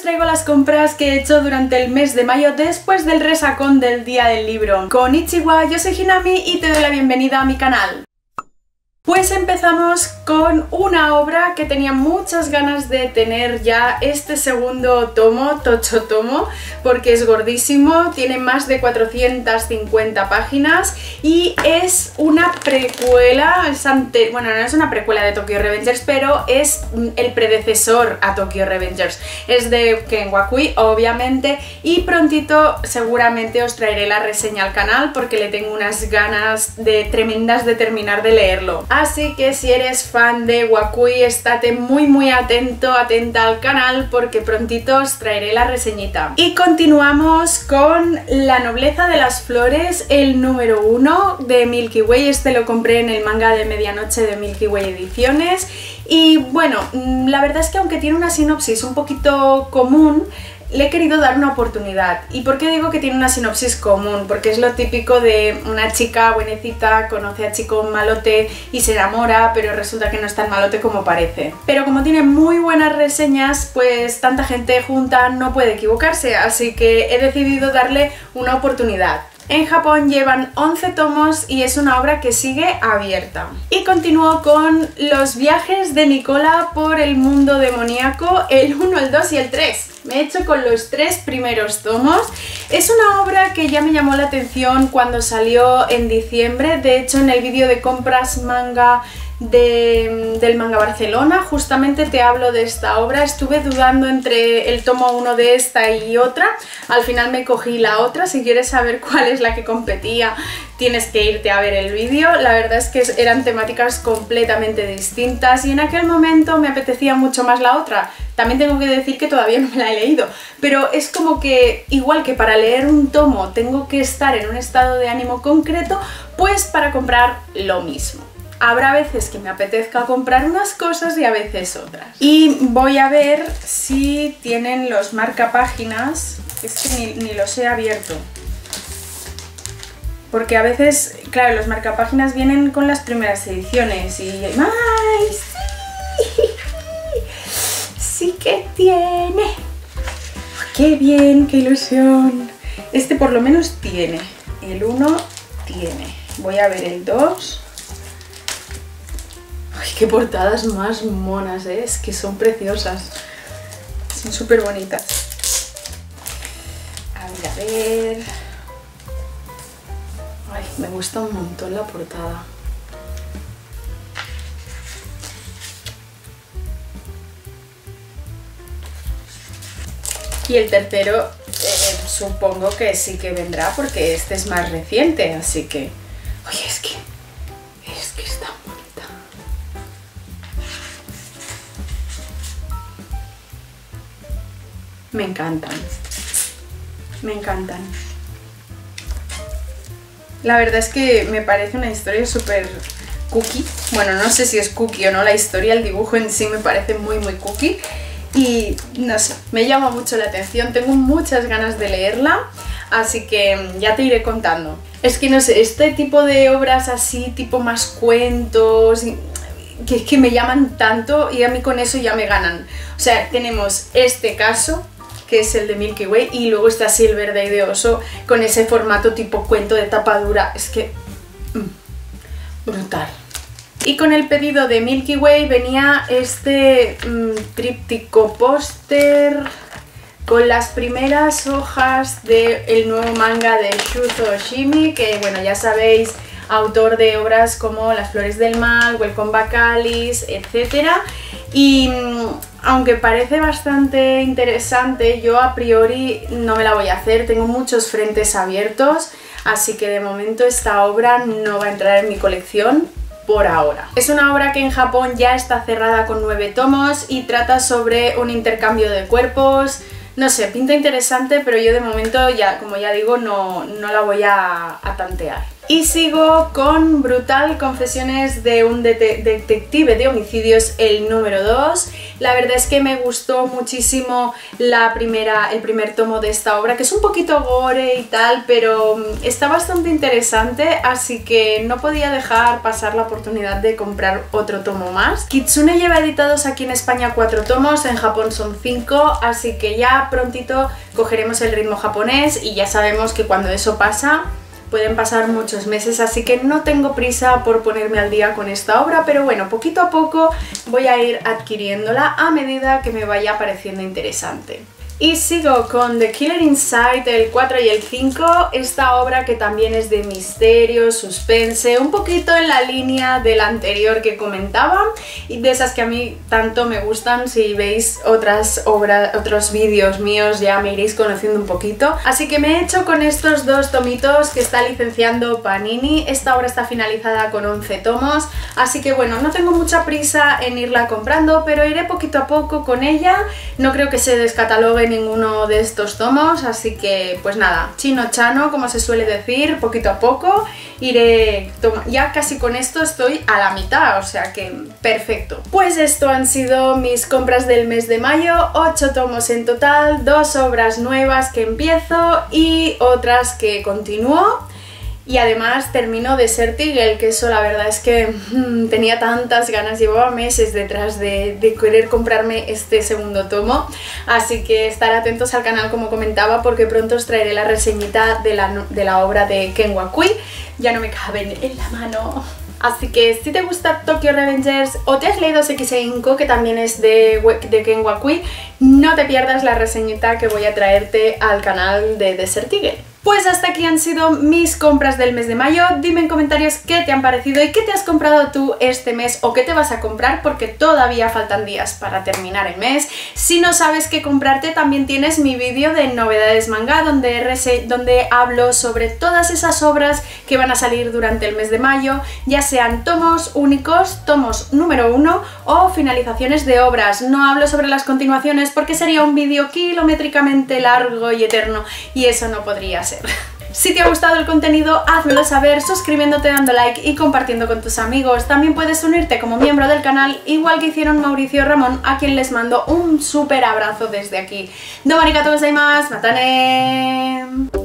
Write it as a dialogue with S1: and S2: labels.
S1: traigo las compras que he hecho durante el mes de mayo después del resacón del día del libro. Konnichiwa, yo soy Hinami y te doy la bienvenida a mi canal. Pues empezamos con una obra que tenía muchas ganas de tener ya este segundo tomo, tocho tomo, porque es gordísimo, tiene más de 450 páginas y es una precuela, bueno, no es una precuela de Tokyo Revengers, pero es el predecesor a Tokyo Revengers. Es de Ken Wakui, obviamente, y prontito seguramente os traeré la reseña al canal porque le tengo unas ganas tremendas de terminar de leerlo. Así que si eres fan de Wakui, estate muy atenta al canal porque prontito os traeré la reseñita. Y continuamos con La nobleza de las flores, el número 1 de Milky Way. Este lo compré en el manga de medianoche de Milky Way Ediciones. Y bueno, la verdad es que aunque tiene una sinopsis un poquito común, le he querido dar una oportunidad. ¿Y por qué digo que tiene una sinopsis común? Porque es lo típico de una chica buenecita, conoce a chico malote y se enamora, pero resulta que no es tan malote como parece. Pero como tiene muy buenas reseñas, pues tanta gente junta no puede equivocarse, así que he decidido darle una oportunidad. En Japón llevan 11 tomos y es una obra que sigue abierta. Y continúo con Los viajes de Nicola por el mundo demoníaco, el 1, el 2 y el 3. Me he hecho con los 3 primeros tomos. Es una obra que ya me llamó la atención cuando salió en diciembre. De hecho, en el vídeo de compras manga del Manga Barcelona justamente te hablo de esta obra. Estuve dudando entre el tomo 1 de esta y otra, al final me cogí la otra. Si quieres saber cuál es la que competía tienes que irte a ver el vídeo. La verdad es que eran temáticas completamente distintas y en aquel momento me apetecía mucho más la otra. También tengo que decir que todavía no me la he leído, pero es como que igual que para leer un tomo tengo que estar en un estado de ánimo concreto, pues para comprar lo mismo. Habrá veces que me apetezca comprar unas cosas y a veces otras. Y voy a ver si tienen los marcapáginas. Es que ni los he abierto. Porque a veces, claro, los marcapáginas vienen con las primeras ediciones y... ¡ay, sí! ¡Sí que tiene! ¡Qué bien, qué ilusión! Este por lo menos tiene. El 1 tiene. Voy a ver el 2... ¡Ay, qué portadas más monas, ¿eh? Es que son preciosas. Son súper bonitas. A ver... Ay, me gusta un montón la portada. Y el tercero supongo que sí que vendrá porque este es más reciente, así que... Oye, es que está bonita. Me encantan. Me encantan. La verdad es que me parece una historia súper cookie. Bueno, no sé si es cookie o no la historia, el dibujo en sí me parece muy cookie. Y no sé, me llama mucho la atención, tengo muchas ganas de leerla, así que ya te iré contando. Es que no sé, este tipo de obras así, tipo más cuentos, que me llaman tanto y a mí con eso ya me ganan. O sea, tenemos este caso, que es el de Milky Way, y luego está Silver Day de Oso con ese formato tipo cuento de tapa dura. Es que... brutal. Y con el pedido de Milky Way venía este tríptico póster con las primeras hojas del nuevo manga de Shuzo Oshimi, que bueno, ya sabéis, autor de obras como Las flores del mal, Welcome Back Alice, etc. Y aunque parece bastante interesante, yo a priori no me la voy a hacer, tengo muchos frentes abiertos, así que de momento esta obra no va a entrar en mi colección por ahora. Es una obra que en Japón ya está cerrada con 9 tomos y trata sobre un intercambio de cuerpos. No sé, pinta interesante, pero yo de momento ya, como ya digo, no la voy a tantear. Y sigo con Brutal Confesiones de un detective de homicidios, el número 2. La verdad es que me gustó muchísimo el primer tomo de esta obra, que es un poquito gore y tal, pero está bastante interesante, así que no podía dejar pasar la oportunidad de comprar otro tomo más. Kitsune lleva editados aquí en España 4 tomos, en Japón son 5, así que ya prontito cogeremos el ritmo japonés y ya sabemos que cuando eso pasa pueden pasar muchos meses, así que no tengo prisa por ponerme al día con esta obra, pero bueno, poquito a poco voy a ir adquiriéndola a medida que me vaya pareciendo interesante. Y sigo con The Killer Inside, el 4 y el 5, esta obra que también es de misterio, suspense, un poquito en la línea de la anterior que comentaba y de esas que a mí tanto me gustan. Si veis otras obras, otros vídeos míos ya me iréis conociendo un poquito. Así que me he hecho con estos 2 tomitos que está licenciando Panini. Esta obra está finalizada con 11 tomos, así que bueno, no tengo mucha prisa en irla comprando, pero iré poquito a poco con ella. No creo que se descatalogue ninguno de estos tomos, así que pues nada, chino-chano, como se suele decir, poquito a poco iré ya casi con esto estoy a la mitad, o sea que perfecto. Pues esto han sido mis compras del mes de mayo, 8 tomos en total, 2 obras nuevas que empiezo y otras que continúo. Y además termino Desert Eagle, que eso la verdad es que tenía tantas ganas, llevaba meses detrás de querer comprarme este segundo tomo, así que estar atentos al canal como comentaba, porque pronto os traeré la reseñita de la obra de Ken Wakui, ya no me caben en la mano. Así que si te gusta Tokyo Revengers o te has leído Sekisei Inko, que también es de Ken Wakui, no te pierdas la reseñita que voy a traerte al canal de Desert Eagle. Pues hasta aquí han sido mis compras del mes de mayo. Dime en comentarios qué te han parecido y qué te has comprado tú este mes o qué te vas a comprar, porque todavía faltan días para terminar el mes. Si no sabes qué comprarte, también tienes mi vídeo de novedades manga donde hablo sobre todas esas obras que van a salir durante el mes de mayo, ya sean tomos únicos, tomos número 1 o finalizaciones de obras. No hablo sobre las continuaciones porque sería un vídeo kilométricamente largo y eterno y eso no podría ser. Si te ha gustado el contenido, házmelo saber suscribiéndote, dando like y compartiendo con tus amigos. También puedes unirte como miembro del canal, igual que hicieron Mauricio y Ramón, a quien les mando un súper abrazo desde aquí. Domo arigatou gozaimasu, matane.